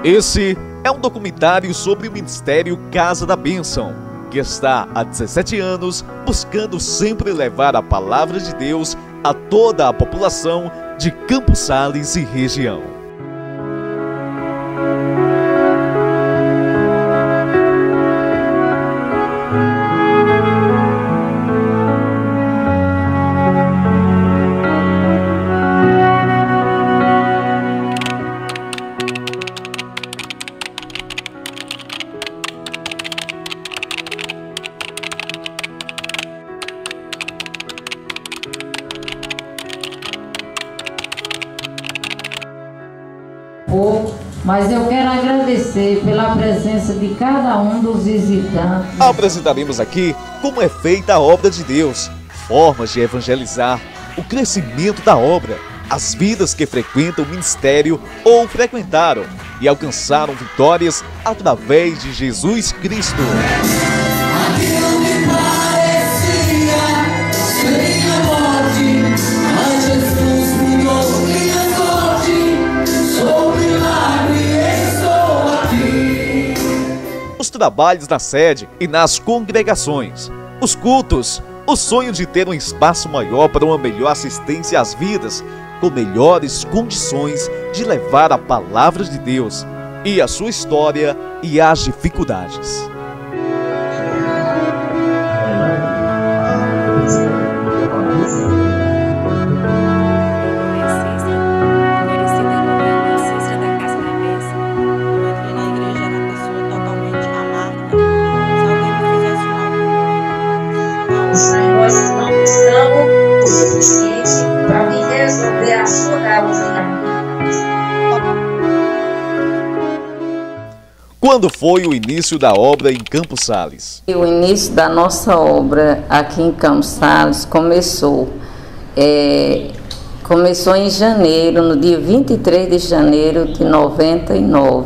Esse é um documentário sobre o Ministério Casa da Bênção, que está há 17 anos buscando sempre levar a palavra de Deus a toda a população de Campos Sales e região. Mas eu quero agradecer pela presença de cada um dos visitantes. Apresentaremos aqui como é feita a obra de Deus, formas de evangelizar, o crescimento da obra, as vidas que frequentam o ministério ou frequentaram e alcançaram vitórias através de Jesus Cristo. Os trabalhos na sede e nas congregações, os cultos, o sonho de ter um espaço maior para uma melhor assistência às vidas, com melhores condições de levar a palavra de Deus e a sua história e as dificuldades. Nós não estamos o suficiente para me resolver a sua causa na minha. Quando foi o início da obra em Campos Sales? O início da nossa obra aqui em Campos Sales começou em janeiro, no dia 23 de janeiro de 99.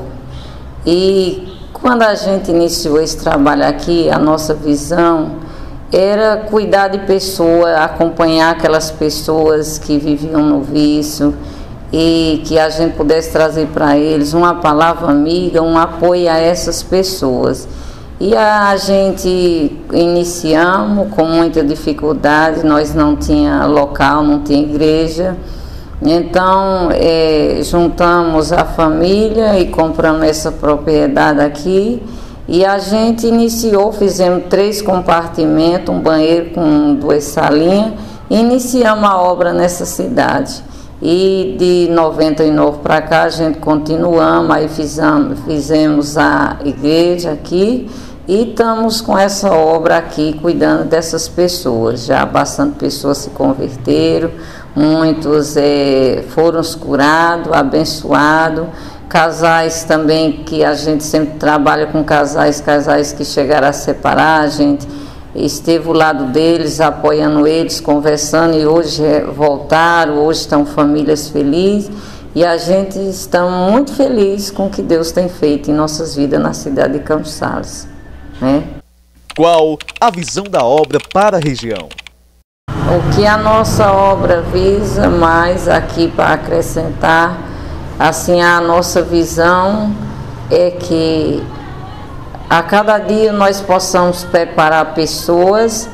E quando a gente iniciou esse trabalho aqui, a nossa visão era cuidar de pessoas, acompanhar aquelas pessoas que viviam no vício e que a gente pudesse trazer para eles uma palavra amiga, um apoio a essas pessoas. E a gente iniciamos com muita dificuldade, nós não tinha local, não tinha igreja. Então juntamos a família e compramos essa propriedade aqui. E a gente iniciou, fizemos 3 compartimentos, um banheiro com 2 salinhas, e iniciamos a obra nessa cidade. E de 99 para cá a gente continuamos, aí fizemos a igreja aqui e estamos com essa obra aqui, cuidando dessas pessoas. Já bastante pessoas se converteram, muitos foram curados, abençoados. Casais também, que a gente sempre trabalha com casais que chegaram a separar, a gente esteve ao lado deles, apoiando eles, conversando, e hoje voltaram, hoje estão famílias felizes, e a gente está muito feliz com o que Deus tem feito em nossas vidas na cidade de Campos Sales, né? Qual a visão da obra para a região? O que a nossa obra visa mais aqui para acrescentar, assim, a nossa visão é que a cada dia nós possamos preparar pessoas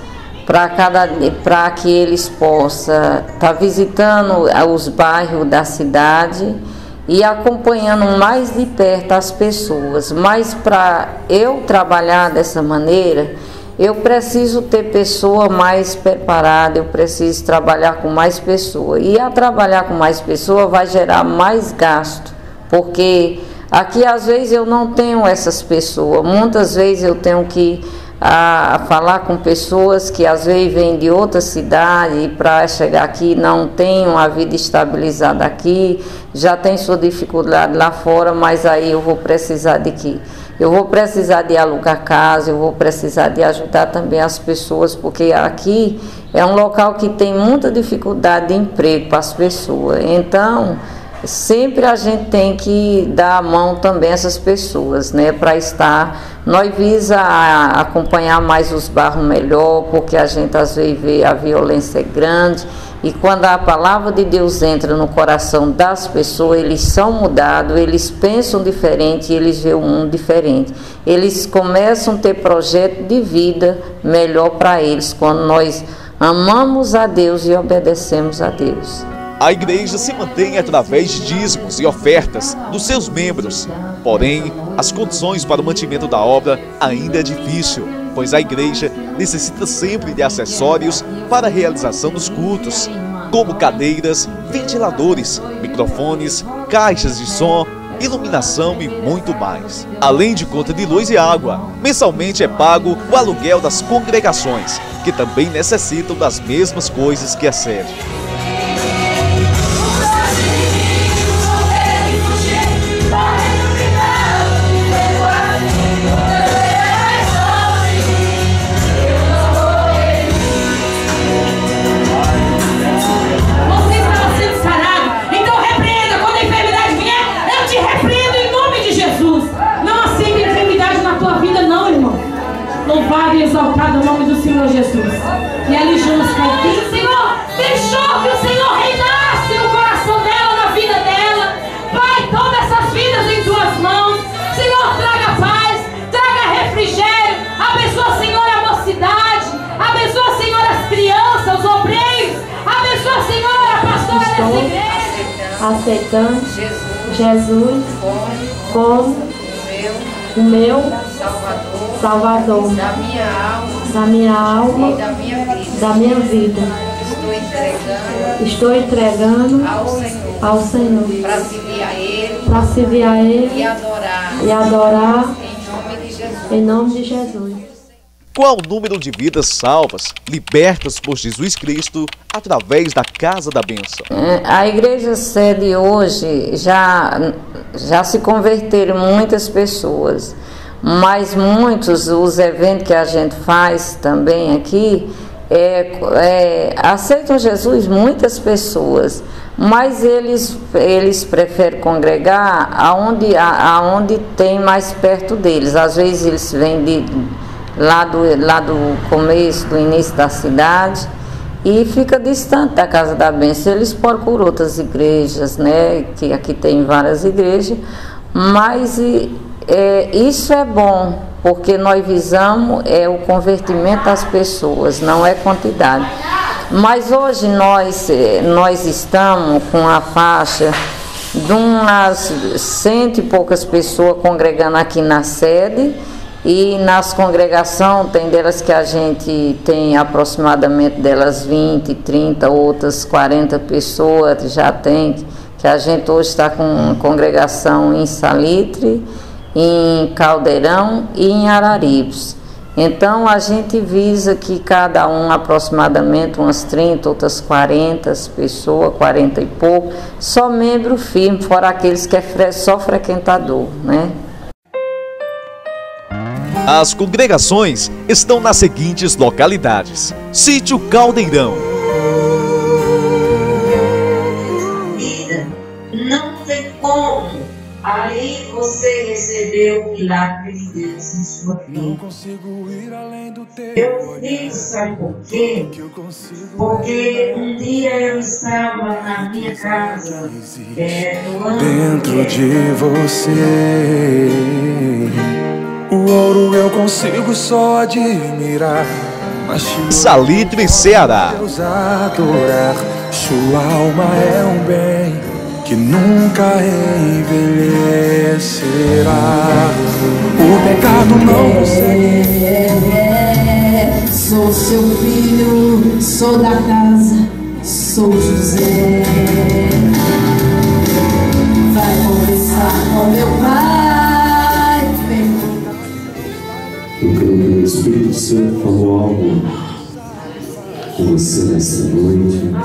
para que eles possam estar visitando os bairros da cidade e acompanhando mais de perto as pessoas. Mas para eu trabalhar dessa maneira, eu preciso ter pessoa mais preparada, eu preciso trabalhar com mais pessoas. E a trabalhar com mais pessoas vai gerar mais gasto, porque aqui às vezes eu não tenho essas pessoas. Muitas vezes eu tenho que falar com pessoas que às vezes vêm de outra cidade e para chegar aqui não tem uma vida estabilizada aqui, já tem sua dificuldade lá fora, mas aí eu vou precisar de quê? Eu vou precisar de alugar casa, eu vou precisar de ajudar também as pessoas, porque aqui é um local que tem muita dificuldade de emprego para as pessoas. Então, sempre a gente tem que dar a mão também a essas pessoas, né, para estar. Nós visa acompanhar mais os bairros melhor, porque a gente às vezes vê a violência grande. E quando a palavra de Deus entra no coração das pessoas, eles são mudados, eles pensam diferente, eles veem o mundo diferente. Eles começam a ter projeto de vida melhor para eles, quando nós amamos a Deus e obedecemos a Deus. A igreja se mantém através de dízimos e ofertas dos seus membros. Porém, as condições para o mantimento da obra ainda é difícil, pois a igreja necessita sempre de acessórios para a realização dos cultos, como cadeiras, ventiladores, microfones, caixas de som, iluminação e muito mais. Além de conta de luz e água, mensalmente é pago o aluguel das congregações, que também necessitam das mesmas coisas que a sede. Louvado e exaltado o nome do Senhor Jesus. E ali Jonas Calvino, Senhor, deixou que o Senhor reinasse no coração dela, na vida dela. Pai, toma essas vidas em tuas mãos. Senhor, traga paz, traga refrigério. Abençoa, Senhor, a mocidade. Abençoa, Senhor, as crianças, os obreiros. Abençoa, Senhor, a pastora dessa igreja. Aceitando Jesus como o meu Salvador da minha alma e da minha vida. Estou entregando ao Senhor para servir a Ele e adorar em nome de Jesus. Qual o número de vidas salvas, libertas por Jesus Cristo através da Casa da Bênção? A igreja sede hoje já se converteram muitas pessoas, mas muitos, os eventos que a gente faz também aqui, aceitam Jesus muitas pessoas, mas eles preferem congregar aonde tem mais perto deles. Às vezes eles vêm lá do começo, do início da cidade, e fica distante da Casa da Bênção. Eles procuram outras igrejas, né? Que aqui tem várias igrejas, mas isso é bom, porque nós visamos o convertimento das pessoas, não é quantidade. Mas hoje nós estamos com a faixa de umas 100 e poucas pessoas congregando aqui na sede. E nas congregações, tem delas que a gente tem aproximadamente delas 20, 30, outras 40 pessoas, já tem, que a gente hoje está com congregação em Salitre, em Caldeirão e em Araribes. Então a gente visa que cada um aproximadamente umas 30, outras 40 pessoas, 40 e pouco, só membro firme, fora aqueles que é só frequentador, né? As congregações estão nas seguintes localidades: Sítio Caldeirão. Vida não tem como. Aí você recebeu o milagre de Deus em sua vida. Eu fiz, sabe por quê? Porque um dia eu estava na minha casa, dentro de você. O ouro eu consigo só admirar, mas Salitre, Ceará. Deus adorar. Sua alma é um bem que nunca envelhecerá. O pecado não consegue. Sou seu filho, sou da casa, sou José. Vai conversar com meu pai. Eu creio que o Espírito Santo falou algo com você nessa noite.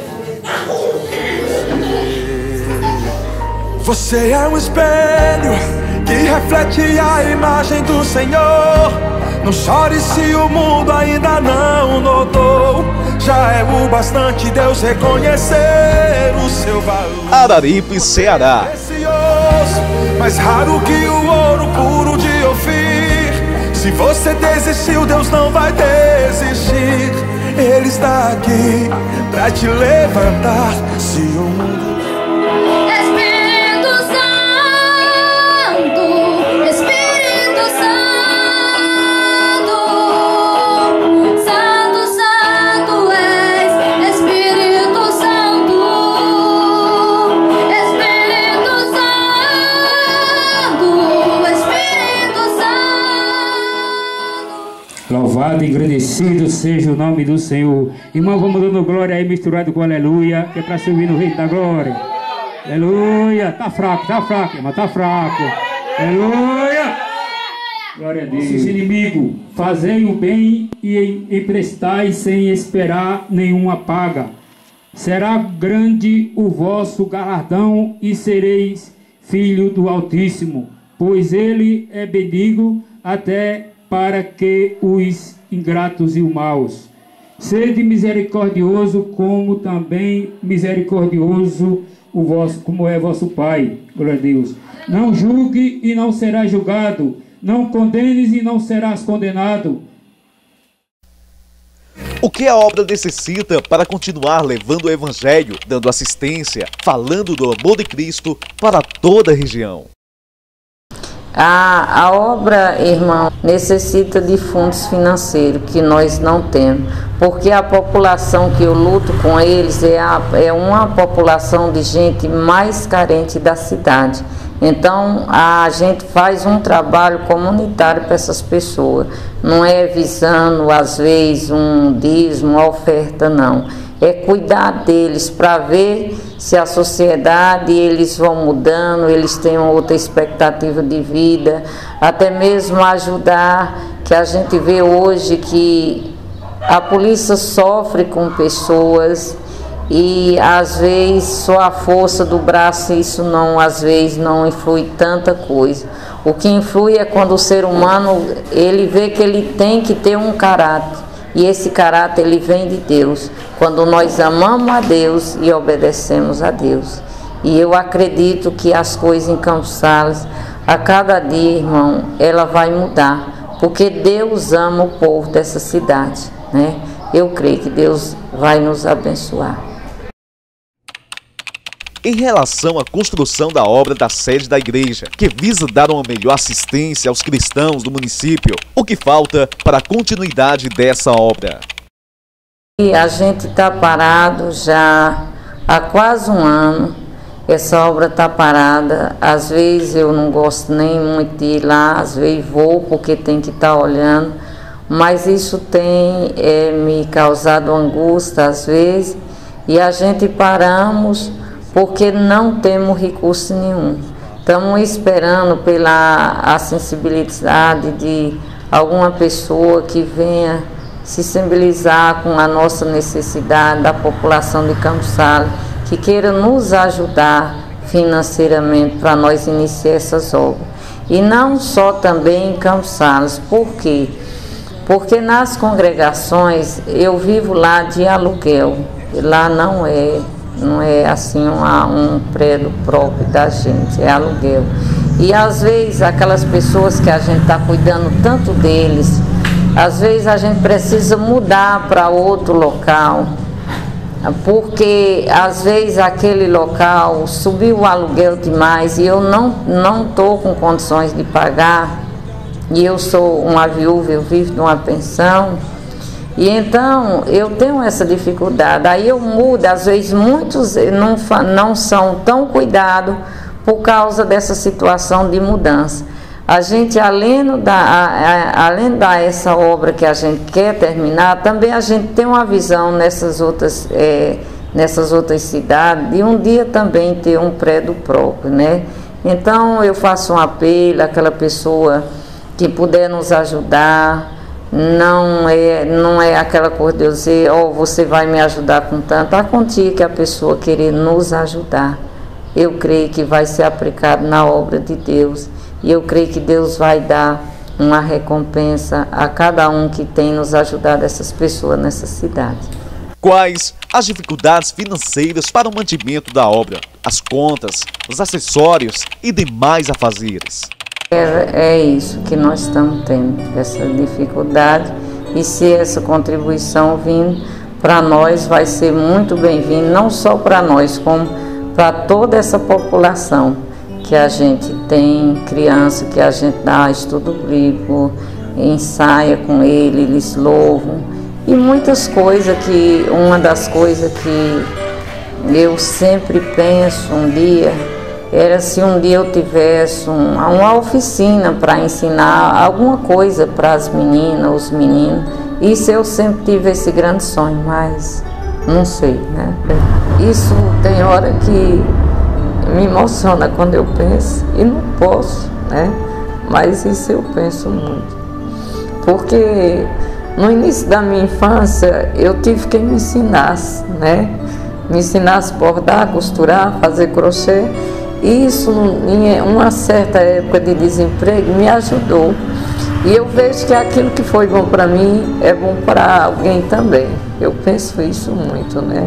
Você é um espelho que reflete a imagem do Senhor. Não chore se o mundo ainda não notou. Já é o bastante Deus reconhecer o seu valor. Araripe, Ceará. Precioso, mais raro que o ouro puro de Ofir. Se você desistiu, Deus não vai desistir. Ele está aqui pra te levantar. Se o mundo... Espírito Santo, Espírito Santo, Santo, Santo és, Espírito Santo, Espírito Santo, Espírito Santo. Louvado e agradecido seja o nome do Senhor. Irmão, vamos dando glória aí misturado com aleluia, que é para servir no Reino da Glória. Aleluia. Tá fraco, irmão, tá fraco. Aleluia. Glória a Deus. Nossos inimigos, fazei o bem e emprestai sem esperar nenhuma paga. Será grande o vosso galardão e sereis filho do Altíssimo, pois ele é benigno até para que os ingratos e os maus. Sede misericordioso, como também misericordioso como é vosso Pai. Glória a Deus. Não julgue e não serás julgado. Não condenes e não serás condenado. O que a obra necessita para continuar levando o Evangelho, dando assistência, falando do amor de Cristo para toda a região? A obra, irmão, necessita de fundos financeiros que nós não temos, porque a população que eu luto com eles é uma população de gente mais carente da cidade. Então a gente faz um trabalho comunitário para essas pessoas, não é visando às vezes um dízimo, uma oferta, não. É cuidar deles para ver se a sociedade, eles vão mudando, eles têm outra expectativa de vida, até mesmo ajudar, que a gente vê hoje que a polícia sofre com pessoas e às vezes só a força do braço, isso não, às vezes não influi tanta coisa. O que influi é quando o ser humano, ele vê que ele tem que ter um caráter. E esse caráter, ele vem de Deus, quando nós amamos a Deus e obedecemos a Deus. E eu acredito que as coisas em Campos Sales, a cada dia, irmão, ela vai mudar, porque Deus ama o povo dessa cidade, né? Eu creio que Deus vai nos abençoar. Em relação à construção da obra da sede da igreja, que visa dar uma melhor assistência aos cristãos do município, o que falta para a continuidade dessa obra? E a gente está parado já há quase um ano, essa obra está parada. Às vezes eu não gosto nem muito de ir lá, às vezes vou porque tem que estar olhando, mas isso tem me causado angústia às vezes, e a gente paramos porque não temos recurso nenhum. Estamos esperando pela sensibilidade de alguma pessoa que venha se sensibilizar com a nossa necessidade da população de Campos Sales, que queira nos ajudar financeiramente para nós iniciar essas obras. E não só também em Campos Sales. Por quê? Porque nas congregações eu vivo lá de aluguel, lá não é assim um prédio próprio da gente, é aluguel. E às vezes aquelas pessoas que a gente está cuidando tanto deles, às vezes a gente precisa mudar para outro local, porque às vezes aquele local subiu o aluguel demais e eu não estou com condições de pagar, e eu sou uma viúva, eu vivo de uma pensão. E então eu tenho essa dificuldade, aí eu mudo, às vezes muitos não são tão cuidados por causa dessa situação de mudança. A gente, além da essa obra que a gente quer terminar, também a gente tem uma visão nessas outras cidades, de um dia também ter um prédio próprio, né? Então eu faço um apelo àquela pessoa que puder nos ajudar. Não é aquela coisa de eu dizer, você vai me ajudar com tanto. A quantia que a pessoa querer nos ajudar, eu creio que vai ser aplicado na obra de Deus. E eu creio que Deus vai dar uma recompensa a cada um que tem nos ajudado, essas pessoas nessa cidade. Quais as dificuldades financeiras para o mantimento da obra, as contas, os acessórios e demais afazeres? É isso que nós estamos tendo, essa dificuldade, E se essa contribuição vindo para nós, vai ser muito bem-vindo, não só para nós, como para toda essa população que a gente tem, criança que a gente dá estudo bíblico, ensaia com eles louvam, e muitas coisas que, uma das coisas que eu sempre penso um dia, era se um dia eu tivesse uma oficina para ensinar alguma coisa para as meninas, os meninos. Isso eu sempre tive esse grande sonho, mas não sei, né? Isso tem hora que me emociona quando eu penso e não posso, né? Mas isso eu penso muito. Porque no início da minha infância eu tive quem me ensinasse, né? Me ensinasse a bordar, costurar, fazer crochê. E isso, em uma certa época de desemprego, me ajudou. E eu vejo que aquilo que foi bom para mim é bom para alguém também. Eu penso isso muito, né?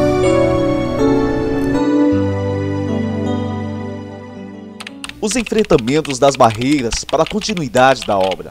Os enfrentamentos das barreiras para a continuidade da obra.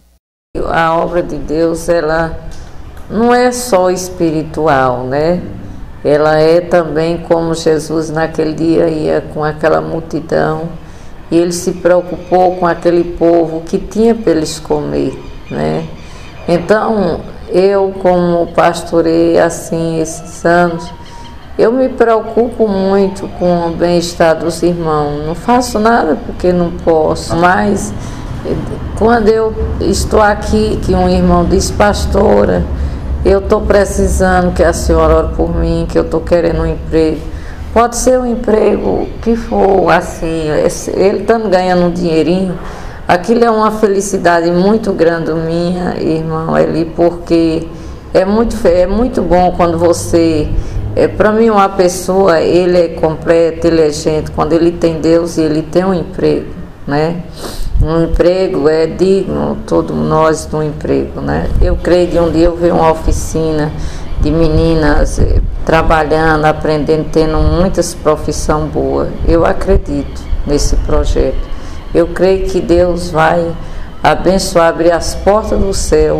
A obra de Deus, ela não é só espiritual, né? Ela é também como Jesus naquele dia ia com aquela multidão e ele se preocupou com aquele povo que tinha para eles comer, né? Então, eu como pastorei assim esses anos, eu me preocupo muito com o bem-estar dos irmãos. Não faço nada porque não posso, mas quando eu estou aqui, que um irmão diz, pastora, eu estou precisando que a senhora ore por mim, que eu estou querendo um emprego. Pode ser um emprego que for assim, ele estando ganhando um dinheirinho, aquilo é uma felicidade muito grande minha, irmão Eli, porque é muito bom quando você... para mim, uma pessoa, ele é completo, ele é gente, quando ele tem Deus e ele tem um emprego, né? Um emprego é digno, todos nós de um emprego, né? Eu creio que um dia eu ver uma oficina de meninas trabalhando, aprendendo, tendo muitas profissões boas. Eu acredito nesse projeto. Eu creio que Deus vai abençoar, abrir as portas do céu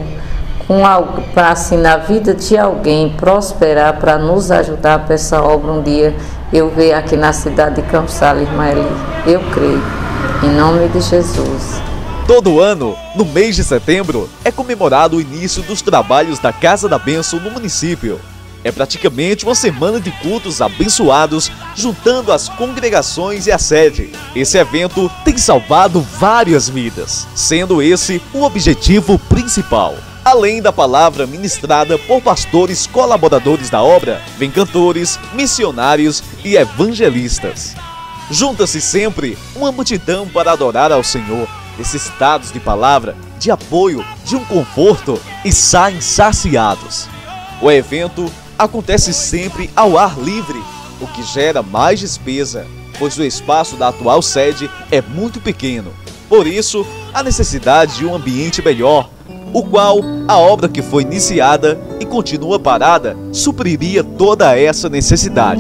para assim na vida de alguém prosperar, para nos ajudar para essa obra um dia eu ver aqui na cidade de Campos Sales, irmã Eli. Eu creio, em nome de Jesus. Todo ano, no mês de setembro, é comemorado o início dos trabalhos da Casa da Bênção no município. É praticamente uma semana de cultos abençoados, juntando as congregações e a sede. Esse evento tem salvado várias vidas, sendo esse o objetivo principal. Além da palavra ministrada por pastores colaboradores da obra, vem cantores, missionários e evangelistas. Junta-se sempre uma multidão para adorar ao Senhor, necessitados de palavra, de apoio, de um conforto, e saem saciados. O evento acontece sempre ao ar livre, o que gera mais despesa, pois o espaço da atual sede é muito pequeno. Por isso, a necessidade de um ambiente melhor, o qual a obra que foi iniciada e continua parada supriria toda essa necessidade.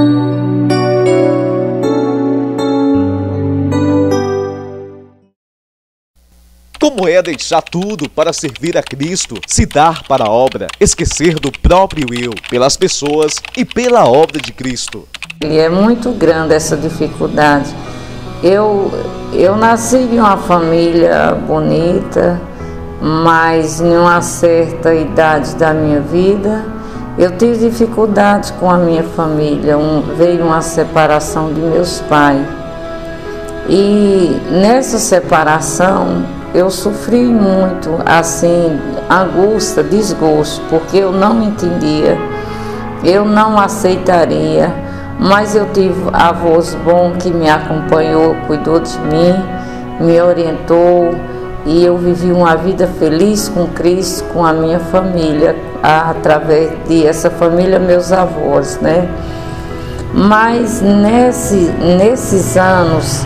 Como é deixar tudo para servir a Cristo, se dar para a obra, esquecer do próprio eu, pelas pessoas e pela obra de Cristo? E é muito grande essa dificuldade. Eu nasci em uma família bonita, mas em uma certa idade da minha vida, eu tive dificuldade com a minha família. Veio uma separação de meus pais. E nessa separação, eu sofri muito, assim, angústia, desgosto, porque eu não entendia, eu não aceitaria, mas eu tive avós bons que me acompanhou, cuidou de mim, me orientou, e eu vivi uma vida feliz com Cristo, com a minha família, através dessa família, meus avós, né? Mas nesses anos,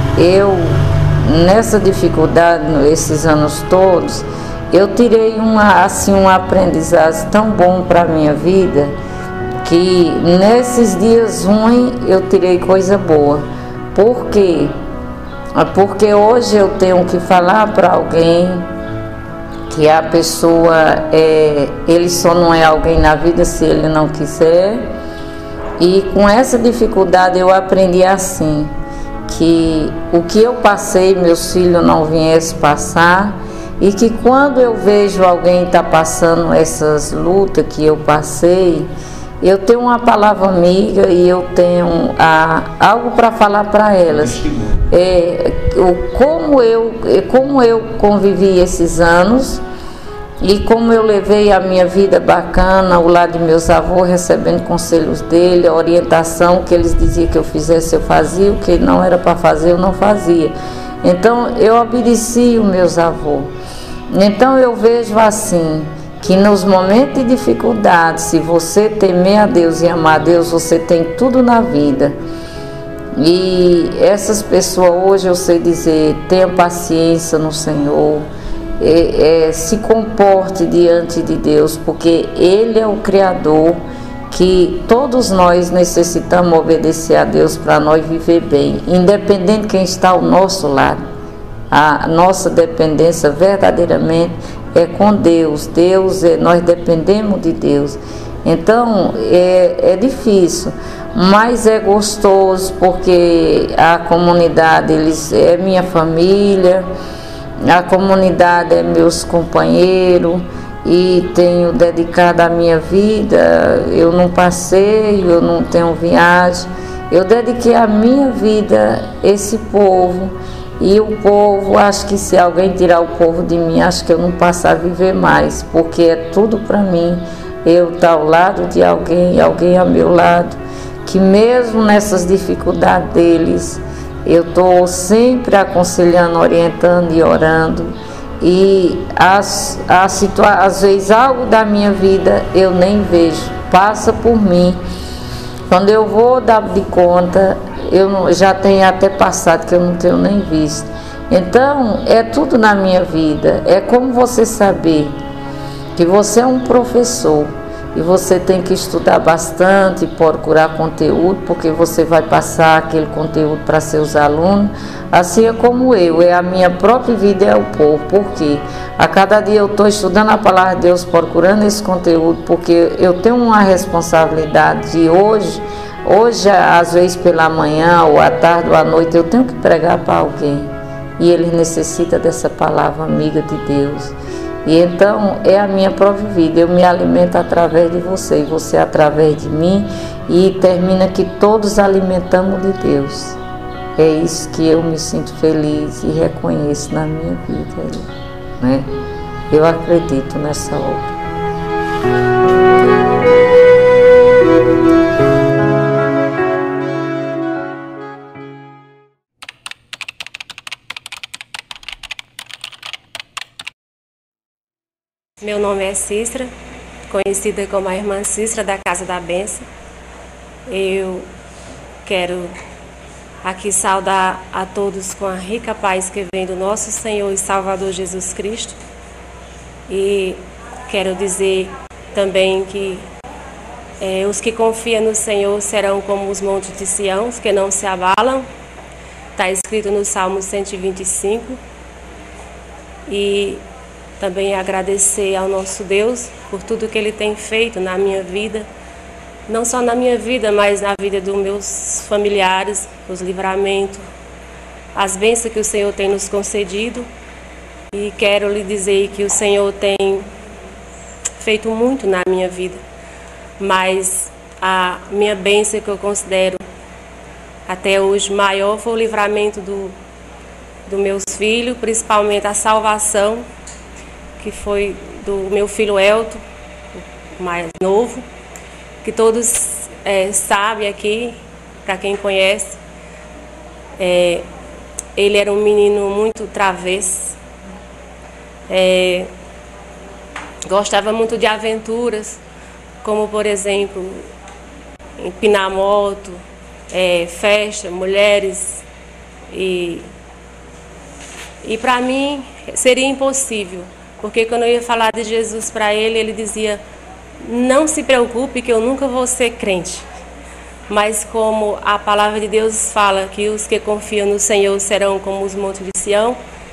nessa dificuldade, esses anos todos, eu tirei um aprendizado tão bom para a minha vida, que nesses dias ruins eu tirei coisa boa. Por quê? Porque hoje eu tenho que falar para alguém que a pessoa, ele só não é alguém na vida se ele não quiser. E com essa dificuldade eu aprendi assim, que o que eu passei, meus filhos não viessem passar, e que quando eu vejo alguém estar passando essas lutas que eu passei, eu tenho uma palavra amiga e eu tenho algo para falar para elas. Como eu convivi esses anos e como eu levei a minha vida bacana ao lado de meus avós, recebendo conselhos dele, a orientação que eles diziam que eu fizesse, eu fazia, o que não era para fazer, eu não fazia. Então eu obedeci os meus avós. Então eu vejo assim, que nos momentos de dificuldade, se você temer a Deus e amar a Deus, você tem tudo na vida. E essas pessoas hoje eu sei dizer, tenha paciência no Senhor, se comporte diante de Deus, porque Ele é o Criador, que todos nós necessitamos obedecer a Deus para nós viver bem, independente de quem está ao nosso lado. A nossa dependência verdadeiramente é com Deus. Nós dependemos de Deus. Então é difícil, mas é gostoso, porque a comunidade é minha família, a comunidade é meus companheiros, e tenho dedicado a minha vida. Eu não passeio, eu não tenho viagem, eu dediquei a minha vida a esse povo. E o povo, acho que se alguém tirar o povo de mim, acho que eu não passo a viver mais, porque é tudo para mim. Eu estar ao lado de alguém, alguém ao meu lado, que mesmo nessas dificuldades deles, eu estou sempre aconselhando, orientando e orando. E às vezes algo da minha vida eu nem vejo, passa por mim. Quando eu vou dar de conta, já tenho até passado que eu não tenho nem visto. Então, é tudo na minha vida. É como você saber que você é um professor e você tem que estudar bastante, procurar conteúdo, porque você vai passar aquele conteúdo para seus alunos. Assim é como a minha própria vida é o povo, porque a cada dia eu estou estudando a palavra de Deus, procurando esse conteúdo, porque eu tenho uma responsabilidade de hoje, às vezes pela manhã, ou à tarde, ou à noite, eu tenho que pregar para alguém, e ele necessita dessa palavra amiga de Deus. E então é a minha própria vida, eu me alimento através de você, e você através de mim, e termina que todos alimentamos de Deus. É isso que eu me sinto feliz e reconheço na minha vida, né? Eu acredito nessa obra. Meu nome é Cícera, conhecida como a irmã Cícera da Casa da Bênção. Eu quero aqui saudar a todos com a rica paz que vem do nosso Senhor e Salvador Jesus Cristo. E quero dizer também que os que confiam no Senhor serão como os montes de Sião, que não se abalam. Está escrito no Salmo 125. E também agradecer ao nosso Deus por tudo que Ele tem feito na minha vida, não só na minha vida, mas na vida dos meus familiares, os livramentos, as bênçãos que o Senhor tem nos concedido. E quero lhe dizer que o Senhor tem feito muito na minha vida, mas a minha bênção que eu considero até hoje maior foi o livramento dos meus filhos, principalmente a salvação, que foi do meu filho Elton, o mais novo, que todos sabem aqui, para quem conhece. Ele era um menino muito travesso, gostava muito de aventuras, como por exemplo, empinar moto, festa, mulheres, e para mim seria impossível. Porque quando eu ia falar de Jesus para ele, ele dizia, não se preocupe que eu nunca vou ser crente. Mas como a palavra de Deus fala que os que confiam no Senhor serão como os montes de Sião,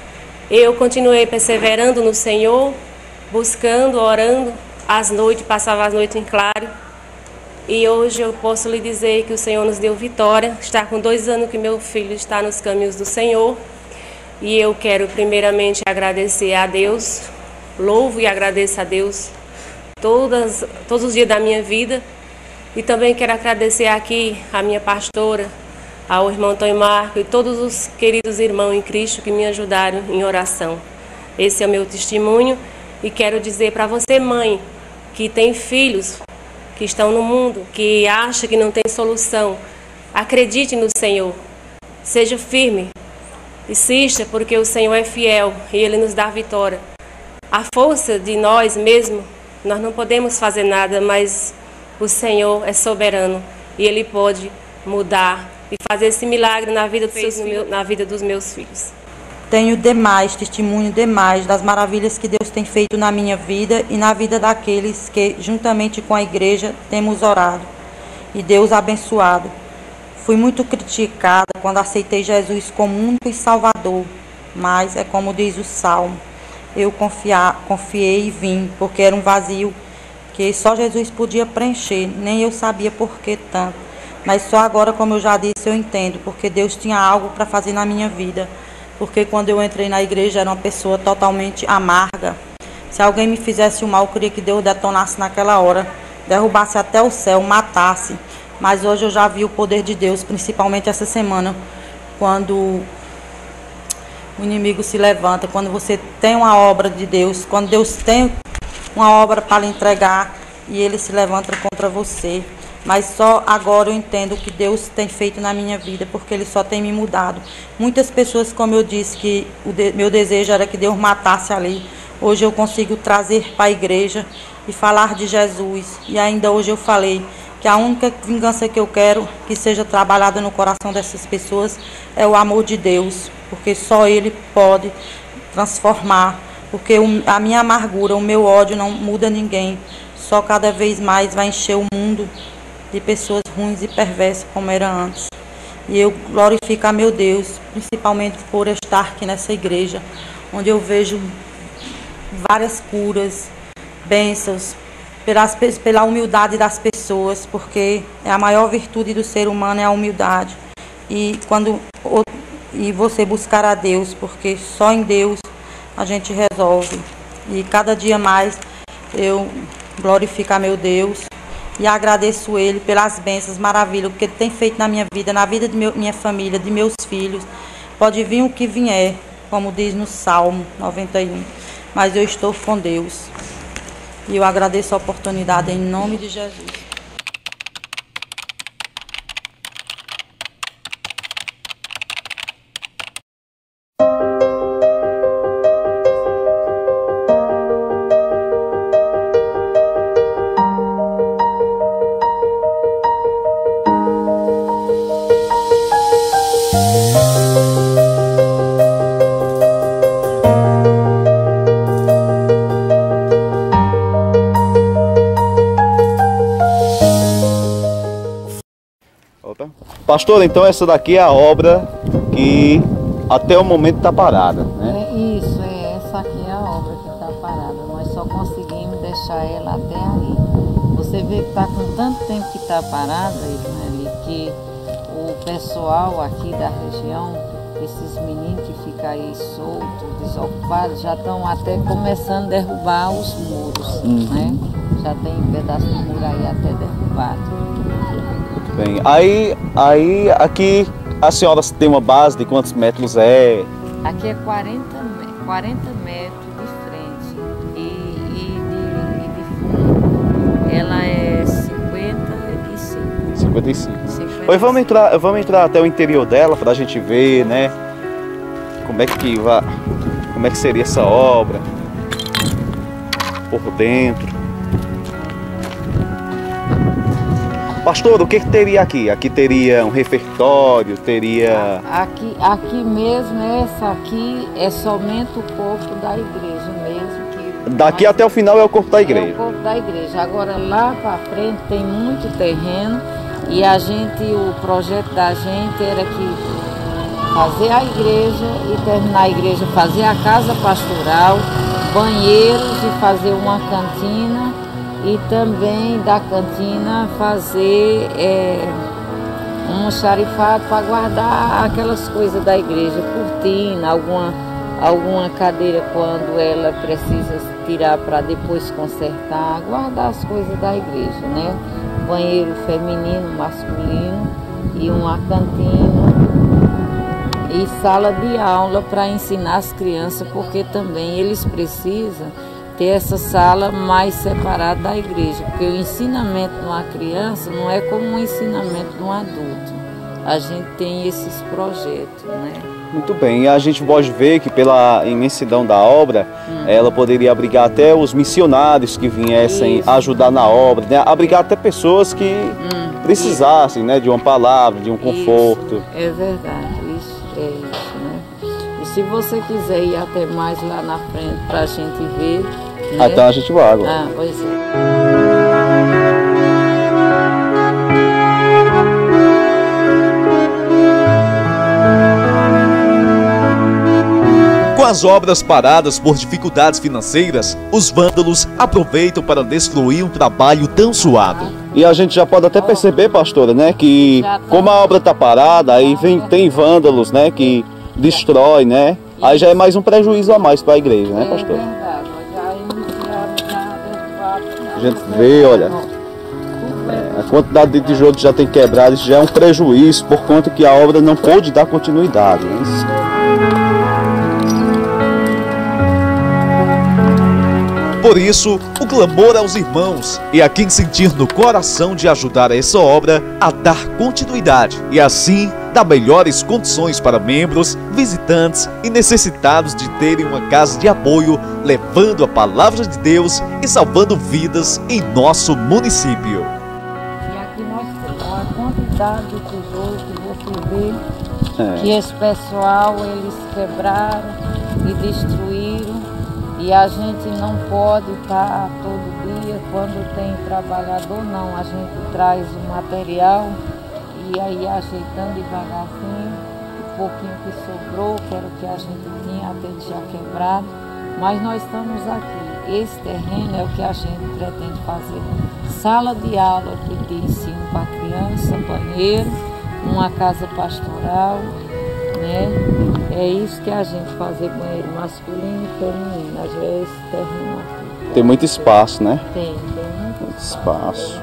Eu continuei perseverando no Senhor, buscando, orando, passava as noites em claro. E hoje eu posso lhe dizer que o Senhor nos deu vitória. Está com 2 anos que meu filho está nos caminhos do Senhor. E eu quero primeiramente agradecer a Deus, louvo e agradeço a Deus todos os dias da minha vida. E também quero agradecer aqui a minha pastora, ao irmão Antônio Marco e todos os queridos irmãos em Cristo que me ajudaram em oração. Esse é o meu testemunho e quero dizer para você, mãe, que tem filhos que estão no mundo, que acha que não tem solução, acredite no Senhor, seja firme, insista, porque o Senhor é fiel e Ele nos dá a vitória. A força de nós mesmos, nós não podemos fazer nada, mas o Senhor é soberano e Ele pode mudar e fazer esse milagre na vida dos meus filhos. Tenho testemunho demais das maravilhas que Deus tem feito na minha vida e na vida daqueles que, juntamente com a igreja, temos orado. E Deus abençoado. Fui muito criticada quando aceitei Jesus como único e salvador, mas é como diz o Salmo, eu confiei e vim, porque era um vazio que só Jesus podia preencher, nem eu sabia por que tanto. Mas só agora, como eu já disse, eu entendo, porque Deus tinha algo para fazer na minha vida. Porque quando eu entrei na igreja, era uma pessoa totalmente amarga. Se alguém me fizesse o mal, eu queria que Deus detonasse naquela hora, derrubasse até o céu, matasse. Mas hoje eu já vi o poder de Deus, principalmente essa semana, quando o inimigo se levanta, quando você tem uma obra de Deus, quando Deus tem uma obra para lhe entregar e ele se levanta contra você. Mas só agora eu entendo o que Deus tem feito na minha vida, porque Ele só tem me mudado. Muitas pessoas, como eu disse, que meu desejo era que Deus matasse ali. Hoje eu consigo trazer para a igreja e falar de Jesus. E ainda hoje eu falei que a única vingança que eu quero que seja trabalhada no coração dessas pessoas é o amor de Deus, porque só Ele pode transformar. Porque a minha amargura, o meu ódio não muda ninguém. Só cada vez mais vai encher o mundo de pessoas ruins e perversas como era antes. E eu glorifico a meu Deus, principalmente por estar aqui nessa igreja, onde eu vejo várias curas, bênçãos, pela humildade das pessoas, porque a maior virtude do ser humano é a humildade. E você buscar a Deus, porque só em Deus a gente resolve. E cada dia mais eu glorifico a meu Deus e agradeço Ele pelas bênçãos, maravilhas, que Ele tem feito na minha vida, na vida de minha família, de meus filhos. Pode vir o que vier, como diz no Salmo 91, mas eu estou com Deus. E eu agradeço a oportunidade em nome de Jesus. Pastor, então essa daqui é a obra que até o momento está parada, né? Isso, essa aqui é a obra que está parada. Nós só conseguimos deixar ela até aí. Você vê que está com tanto tempo que está parada, Ismaeli, que o pessoal aqui da região, esses meninos que ficam aí soltos, desocupados, já estão até começando a derrubar os muros, né? Já tem um pedaço de muro aí até derrubado. Bem, aí aqui a senhora tem uma base de quantos metros é? Aqui é 40 metros de frente e de fundo ela é 55. 55. Hoje vamos entrar até o interior dela para a gente ver, né? Como é que seria essa obra por dentro. Pastor, o que teria aqui? Aqui teria um refeitório, teria... Aqui mesmo, essa aqui é somente o corpo da igreja mesmo. Daqui até o final é o corpo da igreja? É o corpo da igreja. Agora lá para frente tem muito terreno e o projeto da gente era que fazer a igreja e terminar a igreja, fazer a casa pastoral, banheiros e fazer uma cantina e também da cantina fazer um xarifado para guardar aquelas coisas da igreja, cortina, alguma cadeira quando ela precisa tirar para depois consertar, guardar as coisas da igreja, né? Banheiro feminino, masculino e uma cantina e sala de aula para ensinar as crianças, porque também eles precisam ter essa sala mais separada da igreja, porque o ensinamento de uma criança não é como o ensinamento de um adulto. A gente tem esses projetos, né? Muito bem, e a gente pode ver que pela imensidão da obra, ela poderia abrigar até os missionários que viessem ajudar na obra, né? Abrigar até pessoas que precisassem, né, de uma palavra, de um conforto. É verdade, isso é isso, né? E se você quiser ir até mais lá na frente para a gente ver, né? Então a gente vai agora. Ah, pois é. Com as obras paradas por dificuldades financeiras, os vândalos aproveitam para destruir um trabalho tão suado. E a gente já pode até perceber, pastora, né, que como a obra está parada, aí tem vândalos, né, que destrói, né? Aí já é mais um prejuízo a mais para a igreja, né, pastora? A gente vê, olha, a quantidade de tijolo que já tem quebrado, isso já é um prejuízo por conta que a obra não pôde dar continuidade, né? Por isso, o clamor aos irmãos e a quem sentir no coração de ajudar essa obra a dar continuidade e assim dar melhores condições para membros, visitantes e necessitados de terem uma casa de apoio, levando a palavra de Deus e salvando vidas em nosso município. E aqui nós temos a quantidade de tijolo que você vê, que esse pessoal eles quebraram e destruíram. E a gente não pode estar todo dia, quando tem trabalhador não, a gente traz o material e aí ajeitando devagarzinho, o pouquinho que sobrou, que era o que a gente tinha até já quebrado, mas nós estamos aqui. Esse terreno é o que a gente pretende fazer. Sala de aula de ensino para criança, banheiro, uma casa pastoral, né? É isso que a gente fazer, banheiro masculino e feminino, é esse terreno aqui. Tem muito espaço, né? Tem muito espaço.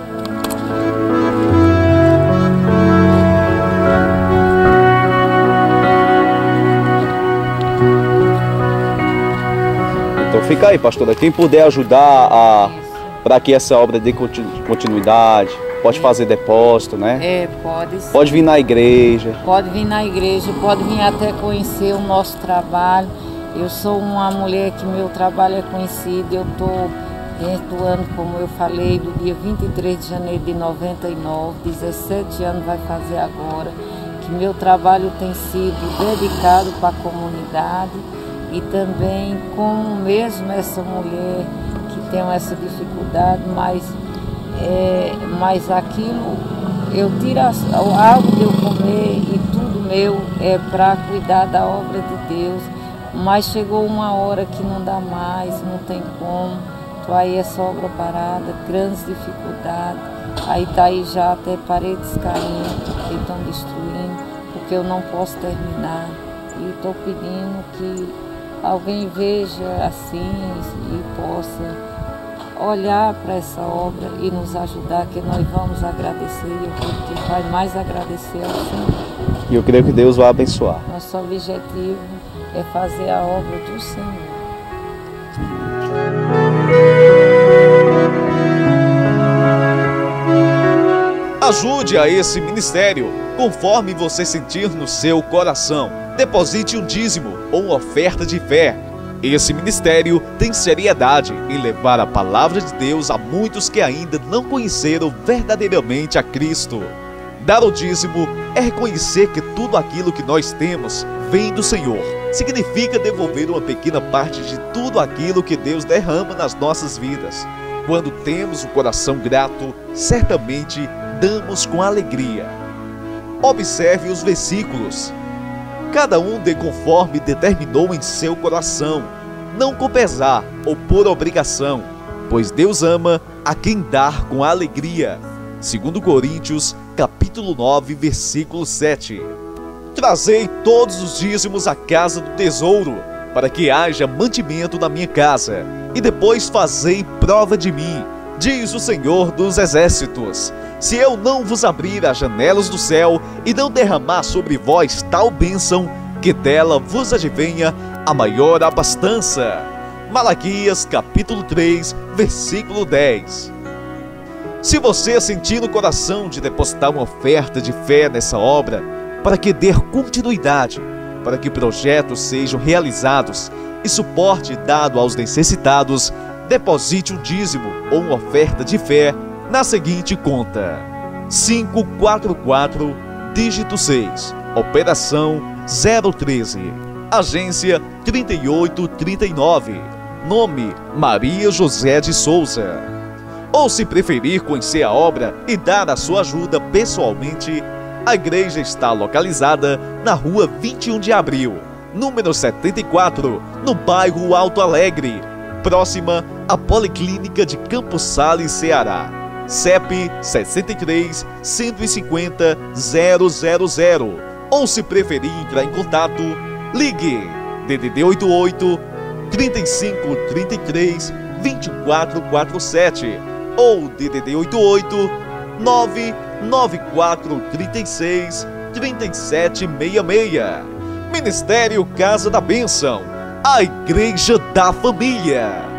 Então fica aí, pastora, quem puder ajudar para que essa obra dê continuidade, pode fazer depósito, né? Pode sim. Pode vir na igreja. Pode vir na igreja, pode vir até conhecer o nosso trabalho. Eu sou uma mulher que meu trabalho é conhecido. Eu estou dentro do ano, como eu falei, do dia 23 de janeiro de 99, 17 anos vai fazer agora, que meu trabalho tem sido dedicado para a comunidade e também com mesmo essa mulher que tem essa dificuldade, mas aquilo, eu tiro algo de eu comer e tudo meu é para cuidar da obra de Deus, mas chegou uma hora que não dá mais, não tem como, então aí essa obra parada, grandes dificuldades, aí está aí já até paredes caindo, que estão destruindo, porque eu não posso terminar, e estou pedindo que alguém veja assim e possa olhar para essa obra e nos ajudar, que nós vamos agradecer, e eu creio que vai mais agradecer ao Senhor. E eu creio que Deus vai abençoar. Nosso objetivo é fazer a obra do Senhor. Ajude a esse ministério, conforme você sentir no seu coração. Deposite um dízimo ou uma oferta de fé. Esse ministério tem seriedade em levar a palavra de Deus a muitos que ainda não conheceram verdadeiramente a Cristo. Dar o dízimo é reconhecer que tudo aquilo que nós temos vem do Senhor. Significa devolver uma pequena parte de tudo aquilo que Deus derrama nas nossas vidas. Quando temos o coração grato, certamente damos com alegria. Observe os versículos. Cada um dê conforme determinou em seu coração, não com pesar ou por obrigação, pois Deus ama a quem dá com alegria. 2 Coríntios, capítulo 9, versículo 7. Trazei todos os dízimos à casa do tesouro, para que haja mantimento na minha casa, e depois fazei prova de mim, diz o Senhor dos Exércitos, se eu não vos abrir as janelas do céu e não derramar sobre vós tal bênção, que dela vos advenha a maior abastança. Malaquias, capítulo 3, versículo 10. Se você sentir no coração de depositar uma oferta de fé nessa obra, para que dê continuidade, para que projetos sejam realizados e suporte dado aos necessitados, deposite um dízimo ou uma oferta de fé na seguinte conta: 544, dígito 6, operação 013, agência 3839, nome Maria José de Souza. Ou, se preferir conhecer a obra e dar a sua ajuda pessoalmente, a igreja está localizada na rua 21 de abril, número 74, no bairro Alto Alegre, próxima à Policlínica de Campos Sales, Ceará. CEP 63 150 000. Ou, se preferir entrar em contato, ligue DDD 88 35 33 24 47 ou DDD 88 994 36 37 66. Ministério Casa da Bênção, a Igreja da Família.